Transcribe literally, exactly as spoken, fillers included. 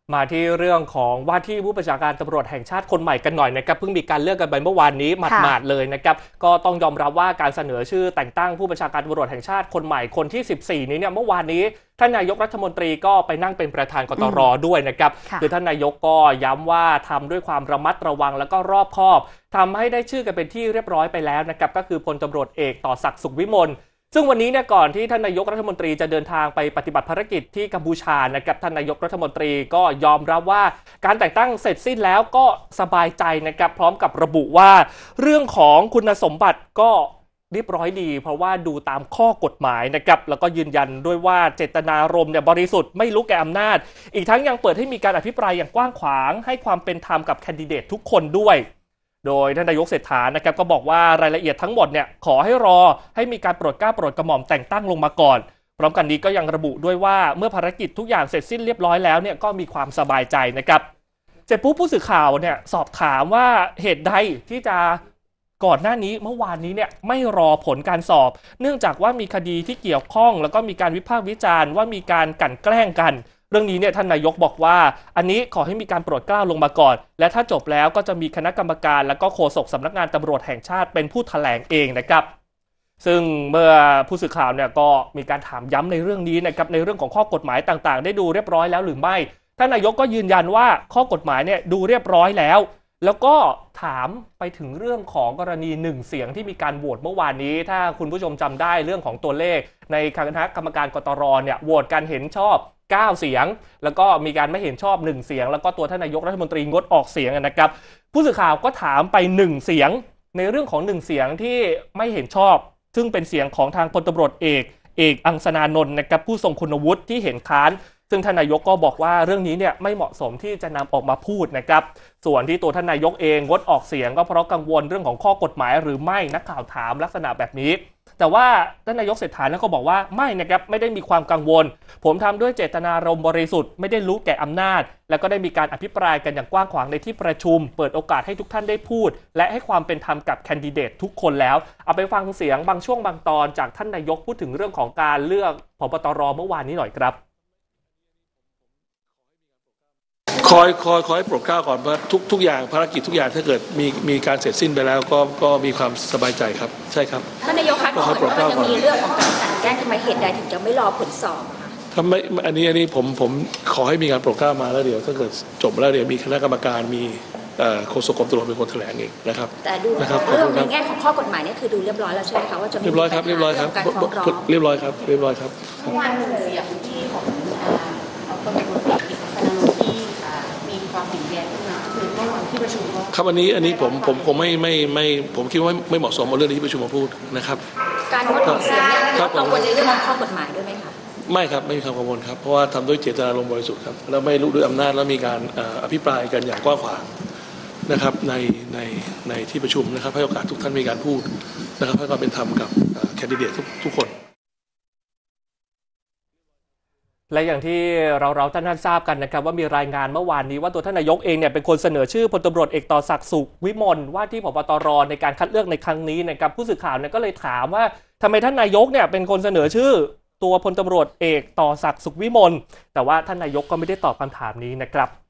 มาที่เรื่องของว่าที่ผู้บัญชาการตำรวจแห่งชาติคนใหม่กันหน่อยนะครับเพิ่งมีการเลือกกันไปเมื่อวานนี้หมาดๆเลยนะครับก็ต้องยอมรับว่าการเสนอชื่อแต่งตั้งผู้บัญชาการตำรวจแห่งชาติคนใหม่คนที่สิบสี่นี้เนี่ยเมื่อวานนี้ท่านนายกรัฐมนตรีก็ไปนั่งเป็นประธานกตรด้วยนะครับคือท่านนายกก็ย้ำว่าทำด้วยความระมัดระวังแล้วก็รอบคอบทำให้ได้ชื่อกันเป็นที่เรียบร้อยไปแล้วนะครับก็คือพลตำรวจเอกต่อศักดิ์สุขวิมลซึ่งวันนี้เนี่ยก่อนที่ท่านนายกรัฐมนตรีจะเดินทางไปปฏิบัติภารกิจที่กัมพูชานะครับท่านนายกรัฐมนตรีก็ยอมรับว่าการแต่งตั้งเสร็จสิ้นแล้วก็สบายใจนะครับพร้อมกับระบุว่าเรื่องของคุณสมบัติก็เรียบร้อยดีเพราะว่าดูตามข้อกฎหมายนะครับแล้วก็ยืนยันด้วยว่าเจตนารมณ์เนี่ยบริสุทธิ์ไม่รู้แก่อำนาจอีกทั้งยังเปิดให้มีการอภิปรายอย่างกว้างขวางให้ความเป็นธรรมกับแคนดิเดตทุกคนด้วยโดยท่านนายกเศรษฐานะครับก็บอกว่ารายละเอียดทั้งหมดเนี่ยขอให้รอให้มีการโปรดเกล้าโปรดกระหม่อมแต่งตั้งลงมาก่อนพร้อมกันนี้ก็ยังระบุด้วยว่าเมื่อภารกิจทุกอย่างเสร็จสิ้นเรียบร้อยแล้วเนี่ยก็มีความสบายใจนะครับเสร็จปุ๊บผู้สื่อข่าวเนี่ยสอบถามว่าเหตุใดที่จะก่อนหน้านี้เมื่อวานนี้เนี่ยไม่รอผลการสอบเนื่องจากว่ามีคดีที่เกี่ยวข้องแล้วก็มีการวิพากษ์วิจารณ์ว่ามีการกลั่นแกล้งกันเรื่องนี้เนี่ยท่านนายกบอกว่าอันนี้ขอให้มีการโปรดเกล้าลงมาก่อนและถ้าจบแล้วก็จะมีคณะกรรมการและก็โฆษกสำนักงานตำรวจแห่งชาติเป็นผู้แถลงเองนะครับซึ่งเมื่อผู้สื่อข่าวเนี่ยก็มีการถามย้ำในเรื่องนี้นะครับในเรื่องของข้อกฎหมายต่างๆได้ดูเรียบร้อยแล้วหรือไม่ท่านนายกก็ยืนยันว่าข้อกฎหมายเนี่ยดูเรียบร้อยแล้วแล้วก็ถามไปถึงเรื่องของกรณีหนึ่งเสียงที่มีการโหวตเมื่อวานนี้ถ้าคุณผู้ชมจำได้เรื่องของตัวเลขในคณะกรรมการกตรเนี่ยโหวตการเห็นชอบเก้าเสียงแล้วก็มีการไม่เห็นชอบหนึ่งเสียงแล้วก็ตัวท่านนายกรัฐมนตรีงดออกเสียงนะครับผู้สื่อข่าวก็ถามไปหนึ่งเสียงในเรื่องของหนึ่งเสียงที่ไม่เห็นชอบซึ่งเป็นเสียงของทางพลตำรวจเอกเอกอังสนานนท์นะครับผู้ทรงคุณวุฒิที่เห็นค้านซึ่งท่านนายกก็บอกว่าเรื่องนี้เนี่ยไม่เหมาะสมที่จะนำออกมาพูดนะครับส่วนที่ตัวท่านนายกเองงดออกเสียงก็เพราะกังวลเรื่องของข้อกฎหมายหรือไม่นักข่าวถามลักษณะแบบนี้แต่ว่าท่านนายกเศรษฐาก็บอกว่าไม่นะครับไม่ได้มีความกังวลผมทำด้วยเจตนารมณ์บริสุทธิ์ไม่ได้รู้แก่อำนาจแล้วก็ได้มีการอภิปรายกันอย่างกว้างขวางในที่ประชุมเปิดโอกาสให้ทุกท่านได้พูดและให้ความเป็นธรรมกับแคนดิเดตทุกคนแล้วเอาไปฟังเสียงบางช่วงบางตอนจากท่านนายกพูดถึงเรื่องของการเลือกผบตรเมื่อวานนี้หน่อยครับคอยคอยคอยโปรดเกล้าก่อนว่าทุกทุกอย่างภารกิจทุกอย่างถ้าเกิดมีมีการเสร็จสิ้นไปแล้วก็ก็มีความสบายใจครับใช่ครับท่านนายกคะก่อนว่ามันยังมีเรื่องของการกลั่นแกล้งทำไมเหตุใดถึงจะไม่รอผลสอบคะทำไมอันนี้อันนี้ผมผมขอให้มีการโปรดเกล้ามาแล้วเดี๋ยวถ้าเกิดจบแล้วเดี๋ยวมีคณะกรรมการมีโฆษกกรมตำรวจเป็นคนแถลงเองนะครับแต่ดูเรื่องในแง่ของข้อกฎหมายนี่คือดูเรียบร้อยแล้วใช่ไหมคะว่าจะเรียบร้อยครับเรียบร้อยครับเรียบร้อยครับเรียบร้อยครับเมื่อวานหนึ่งเสียงที่ของพลตำรวจเอกเอกอังสนานนท์ที่มีความเห็นแย้งขึ้นมาคือเมื่อวานที่ประชุมครับอันนี้อันนี้ผมผมคงไม่ไม่ไม่ผมคิดว่าไม่เหมาะสมเอาเรื่องนี้ที่ประชุมมาพูดนะครับการงดออกเสียงเนี่ยกังวลในเรื่องของข้อกฎหมายด้วยไหมคะไม่ครับไม่มีความกังวลครับเพราะว่าทำด้วยเจตนารมณ์บริสุทธิ์ครับแล้วไม่รู้ด้วยอำนาจแล้วมีการอภิปรายกันอย่างกว้างขวางนะครับในในในที่ประชุมนะครับให้โอกาสทุกท่านมีการพูดนะครับให้ความเป็นธรรมกับแคนดิเดตทุกทุกคนและอย่างที่เราเราท่านท่านทราบกันนะครับว่ามีรายงานเมื่อวานนี้ว่าตัวท่านนายกเองเนี่ยเป็นคนเสนอชื่อพลตำรวจเอกต่อศักดิ์สุขวิมลว่าที่ผบตรในการคัดเลือกในครั้งนี้นะครับผู้สื่อข่าวเนี่ยก็เลยถามว่าทำไมท่านนายกเนี่ยเป็นคนเสนอชื่อตัวพลตำรวจเอกต่อศักดิ์สุขวิมลแต่ว่าท่านนายกก็ไม่ได้ตอบคำถามนี้นะครับ